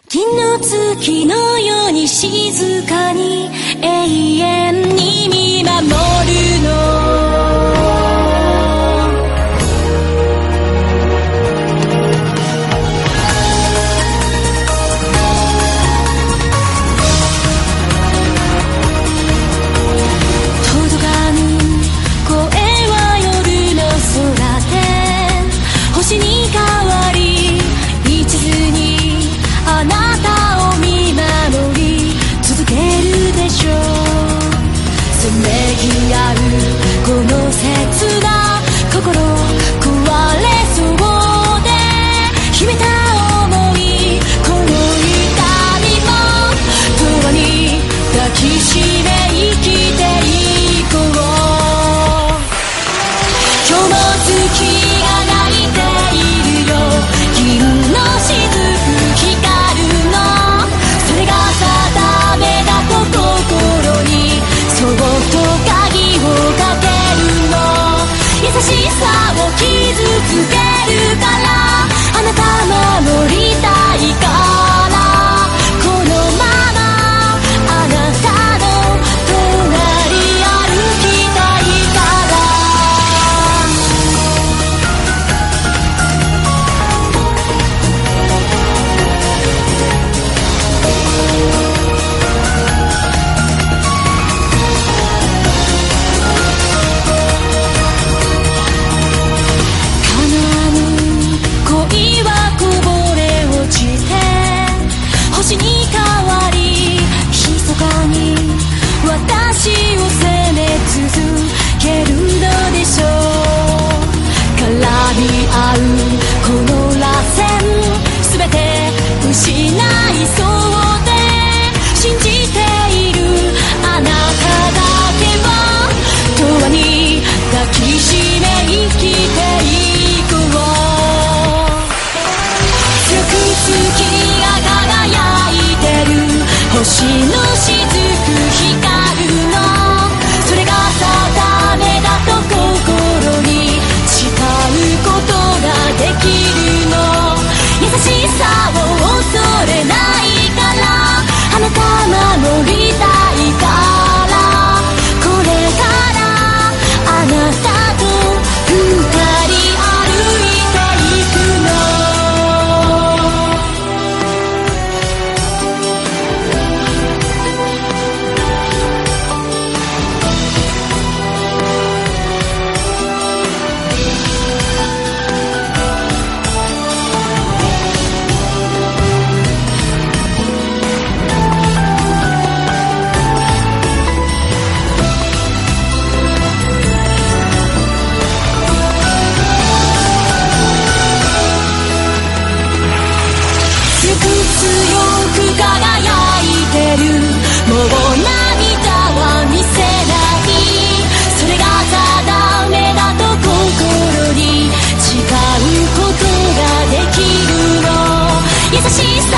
銀の月のように静かに永遠に見守るの。届かぬ声は夜の空で星に変わり一途にあなたを見守り続けるでしょう。せめぎ合うこの切な心壊れそうで秘めた想いこの痛みも永遠に抱きしめ生きていこう。今日も月が泣いているよ。銀の雫光るの。それが定めだと心にそっと鍵をかけるの。優しさを傷つけるからあなた守りたいからこのままあなたの隣歩きたいから。恋はこぼれ落ちて星に変わり密かに私を責め続けるのでしょう。絡み合うこの螺旋すべて失いそうで信じているあなただけは永遠に抱きしめ生きていこう。月が輝いてる星の雫光るの。それが定めだと心に誓うことができるの。優しさを恐れないからあなた守りたいからこれからあなたと二人歩いていくの。強く輝いてるもう涙は見せない。それが定めだと心に誓うことができるの。優しさ